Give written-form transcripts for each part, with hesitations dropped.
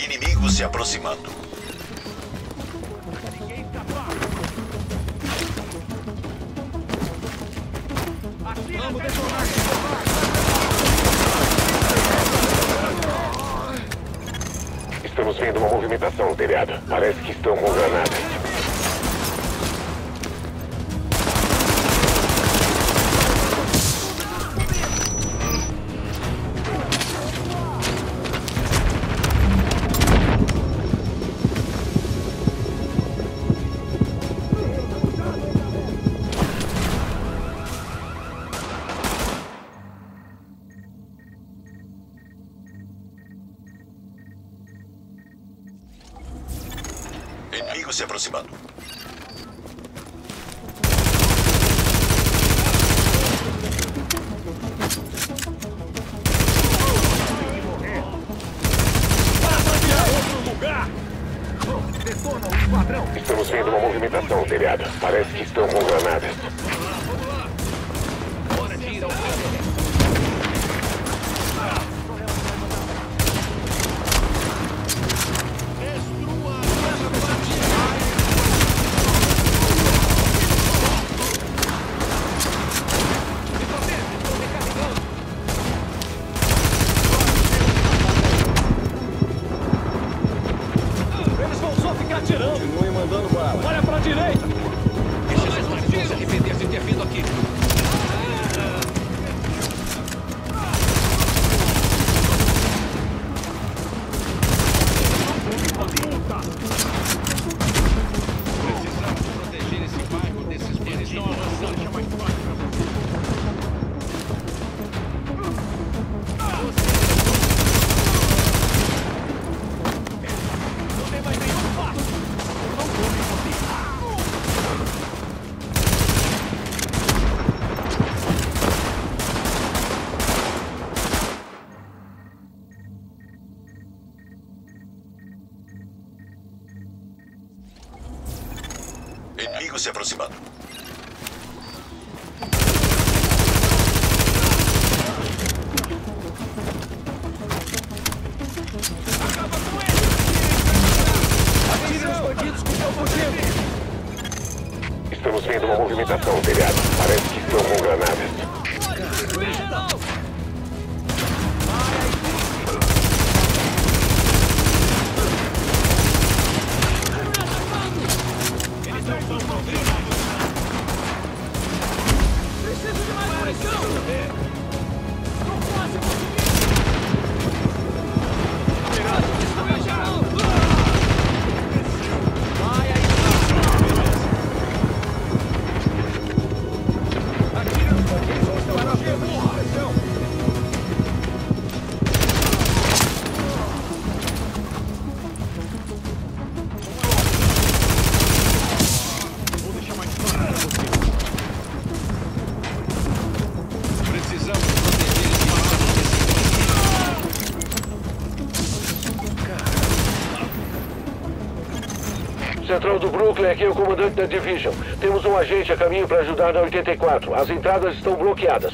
Inimigo se aproximando. Vamos detonar. Estamos vendo uma movimentação no telhado. Parece que estão com granadas. Inimigo se aproximando. Detona o esquadrão. Estamos vendo uma movimentação no telhado. Parece que estão com granadas. Eles vão só ficar atirando. Continue mandando bala. Olha pra direita. Deixa mais uma se arrepender de ter vindo aqui. Precisamos proteger esse bairro desses bandidos. Deixa mais forte. Não tem mais nenhum passo. Não come comigo. Inimigo se aproximando. Acaba com ele! Atire os bandidos que estão fugindo! Estamos vendo uma movimentação no telhado. Parece que estão com granadas. Eles não estão ouvindo! Preciso de mais munição! Não posso conseguir! Destrui geral! Vai aí! Atira os bandidos que estão fugindo! Pressão! Vou deixar mais claro pra você. Precisamos proteger esse bairro desses. Central do Brooklyn, aqui é o comandante da Division. Temos um agente a caminho para ajudar na 84. As entradas estão bloqueadas.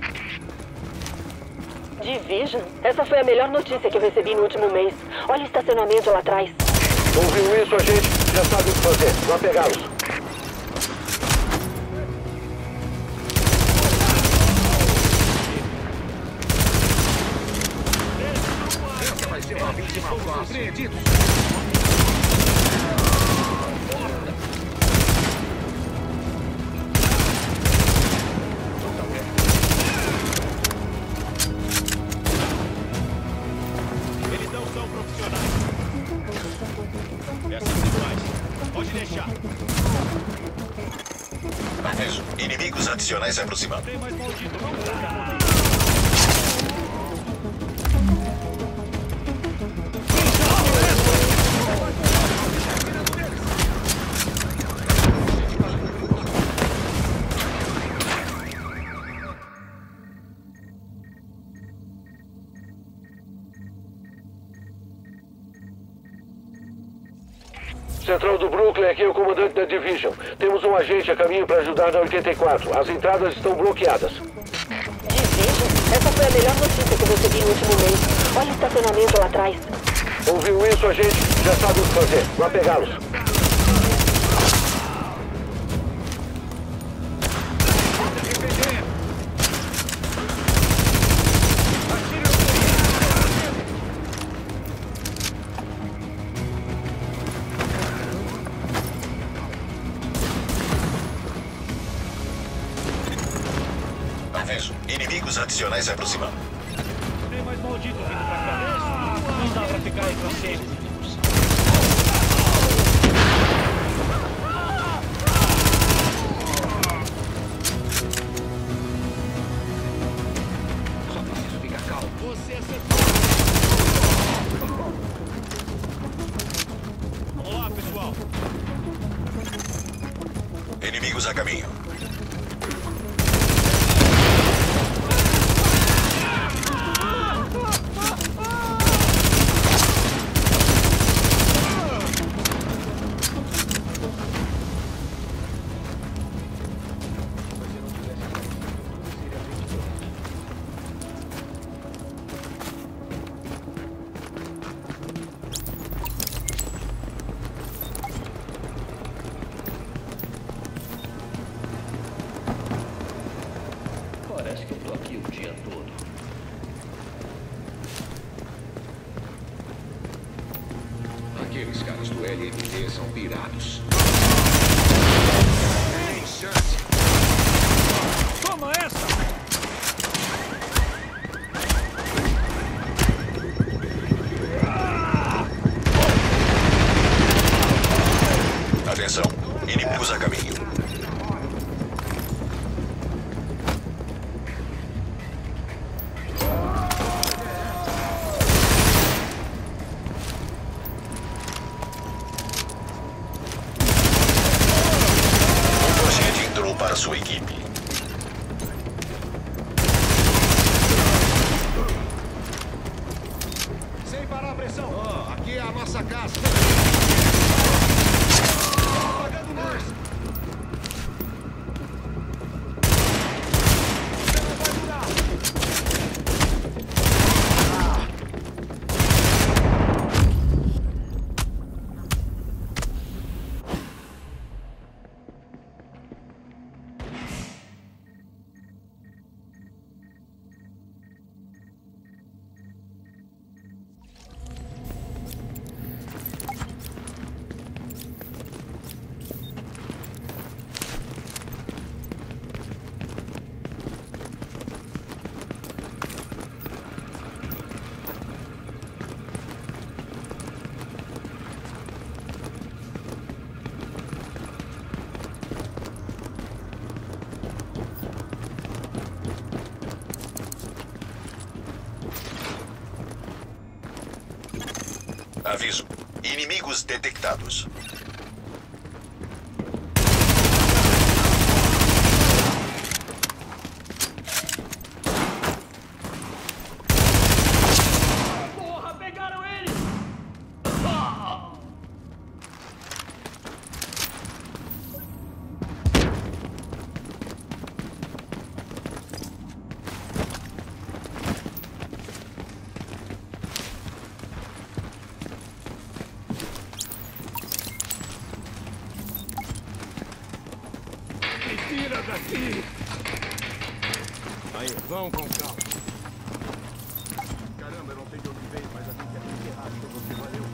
Division? Essa foi a melhor notícia que eu recebi no último mês. Olha o estacionamento lá atrás. Ouviu isso, agente? Já sabe o que fazer. Vá pegá-los. Essa vai ser uma vítima fácil. Eles não são profissionais. É assim que faz. Pode deixar. Aviso. Inimigos adicionais se aproximando. Tem mais maldito. Vamos lá. Central do Brooklyn, aqui é o comandante da Division. Temos um agente a caminho para ajudar na 84. As entradas estão bloqueadas. Division? Essa foi a melhor notícia que eu recebi no último mês. Olha o estacionamento lá atrás. Ouviu isso, a gente já sabe o que fazer. Vá pegá-los. Aviso. Inimigos adicionais se aproximando. Tem mais maldito vindo pra cá. Não dá pra ficar aí pra sempre. Só preciso ficar calmo. Você acertou. Vamos lá, pessoal. Inimigos a caminho. Parece que eu tô aqui o dia todo. Aqueles caras do LMD são pirados. Tem chance. Toma essa! Atenção. Inimigos a caminho. Um agente entrou para sua equipe. Sem parar a pressão. Aqui é a nossa casa. Pagando mais. Você não vai durar. Aviso. Inimigos detectados. Porra, pegaram ele! Me tira daqui! Aí, vão com calma. Caramba, eu não sei de onde veio, mas a gente é errado pra você, valeu.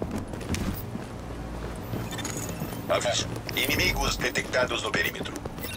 Aviso. Inimigos detectados no perímetro.